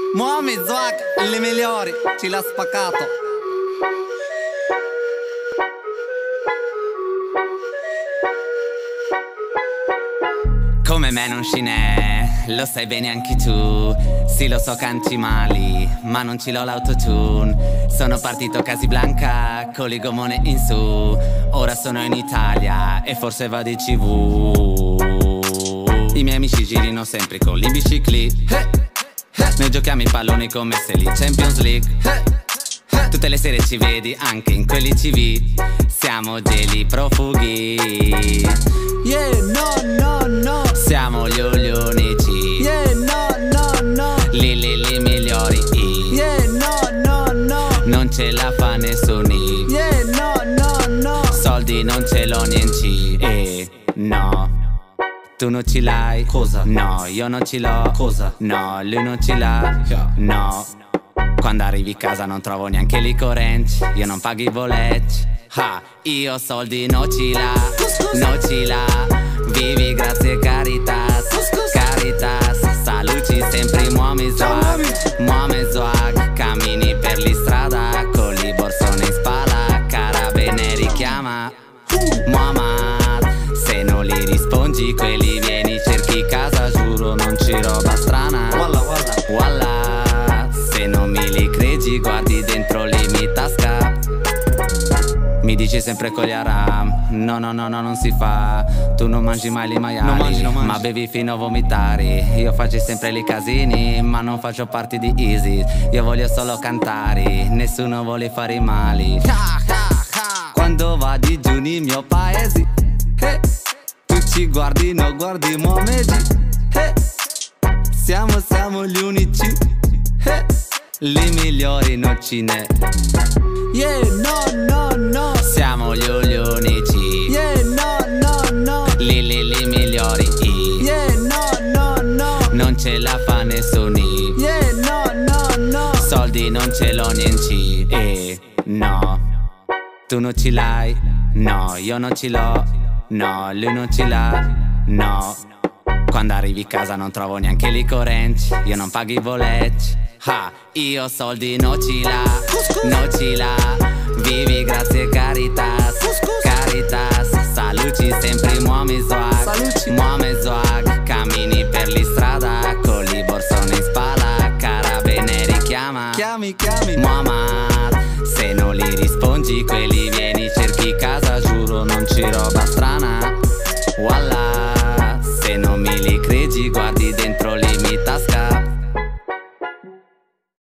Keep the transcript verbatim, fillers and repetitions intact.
Muomi Swag, le migliori, ci l'ha spaccato. Come me non ce n'è, lo sai bene anche tu. Sì, lo so, canti mali, ma non ce l'ho l'autotune. Sono partito Casablanca con le gommone in su. Ora sono in Italia e forse vado in tv. I miei amici girino sempre con i bicicli. Hey, hey. Noi giochiamo i palloni come se li Champions League. Hey, hey. Tutte le sere ci vedi anche in quelli tv. Siamo degli profughi. Yeah, no, no, no. Siamo gli unici. Yeah, no, no, no. Li, li, li migliori. Yeah, no, no, no. Non ce la fa nessuno. Yeah, no, no, no. Soldi non ce l'ho niente. E no. Tu non ce l'hai? Cosa? No, io non ce l'ho. Cosa? No, lui non ce l'ha. Yeah. No. Quando arrivi a casa non trovo neanche li correnti. Io non pago i boletti. Ah, io soldi non ce l'ha. Non ce l'ha. Vivi grazie Caritas. Caritas. Saluti sempre Muomi Swag. Muomi Swag. Cammini per li strada con li borsoni in spalla. Carabinieri chiama Muhammad. Se non li rispondi quelli vieni cerchi casa. Giuro non c'è roba strana. Walla, walla. Walla. Se non mi li credi guardi dentro le mie tasca. Mi dici sempre con gli aram. No, no, no, no, non si fa. Tu non mangi mai li maiali. Non mangi, non mangi. Ma bevi fino a vomitare. Io faccio sempre li casini, ma non faccio parte di Easy. Io voglio solo cantare, nessuno vuole fare i mali. Quando vadi giù nel mio paese, hey, tu ci guardi, no guardi Muhammad. Hey, siamo, siamo gli unici. Hey, li migliori non ce n'è. Yeah, no, no, no. Siamo gli unici. Yeah, no, no, no. Li, li, li migliori. Yeah, no, no, no. Non ce la fa nessuno. Yeah, no, no, no. Soldi non ce l'ho niente. E no. Tu non ce l'hai? No, io non ce l'ho. No, lui non ce l'ha. No. Quando arrivi a casa non trovo neanche li correnti. Io non pago i boletti. Ah, io soldi non ce l'ha. Non ce l'ha. Vivi grazie Caritas. Caritas. Saluti sempre Muomi Swag. Saluti. Muomi Swag.